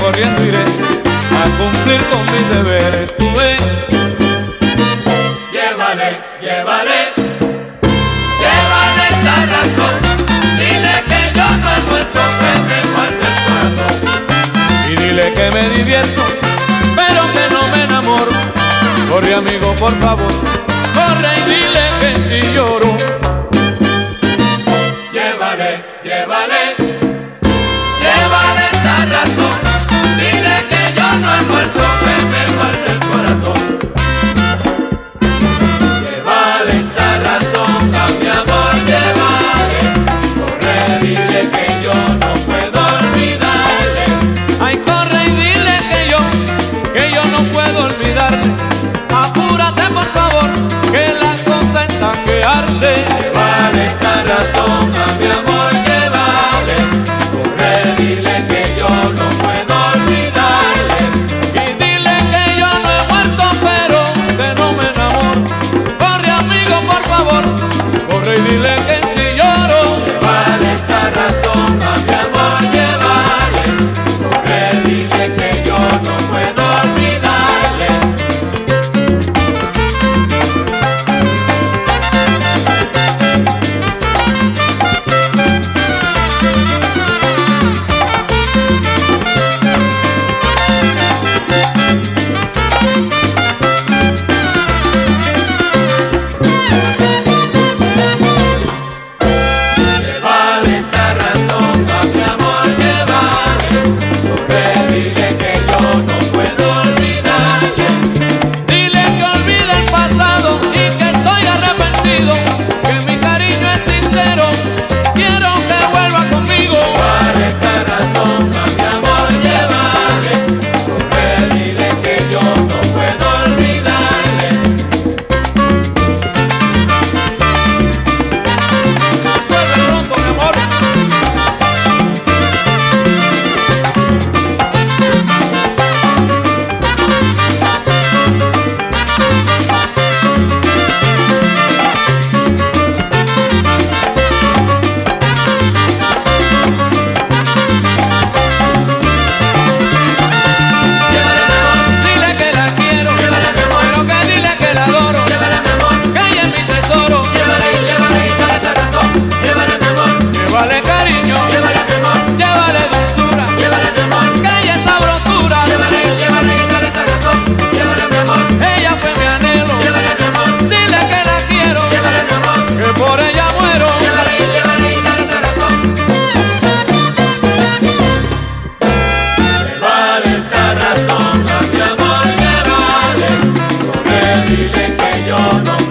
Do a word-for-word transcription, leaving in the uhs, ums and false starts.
corriendo iré a cumplir con mis deberes. Tú ves, llévale, llévale, llévale esta razón. Dile que yo no he muerto, que me falta el corazón. y dile que me divierto, pero que no me enamoro. Corre, amigo, por favor, corre y dile que si lloro. Llévale, llévale, llévale esta razón. Dile que yo no he muerto, que me falta el corazón. Llévale esta razón a mi amor, llévale. Corre, dile que yo no puedo olvidarle. Ay, corre y dile que yo, que yo no puedo olvidarle. Apúrate, por favor, que la cosa está que arde. Llévale esta razón a mi amor, llévale. Corre, dile que yo no puedo olvidarle. Y dile que yo no he muerto, pero que no me enamoro. Corre, amigo, por favor, corre y dile que si lloro. Llévale esta razón a mi amor, llévale. Corre, dile que yo no puedo olvidarle. Llévale esta razón a mi amor, llévale. Corre, dile que yo no puedo olvidarle. Dile que olvide el pasado y que estoy arrepentido, que mi cariño es sincero, quiero que vuelva conmigo. Llévale esta razón a mi amor, llévale. Corre, dile que yo no puedo olvidarle. Vuelve pronto, mi amor. Dile que la quiero, Llévale, mi amor. pero que dile que la adoro, Llévale, mi amor. que ella es mi tesoro. Llévale, llévale y dale esta razón. Llévale, mi amor. Llévale cariño, Llévale, mi amor. llévale dulzura, Llévale, mi amor. que ella es sabrosura. Llévale, llévale y dale esta razón. Llévale, mi amor. Ella fue mi anhelo, Llévale, mi amor. dile que la quiero, Llévale, mi amor. que por ella muero. Llévale, llévale y dale esta razón. Llévale esta razón a mi amor, llévale. Corre, dile que yo no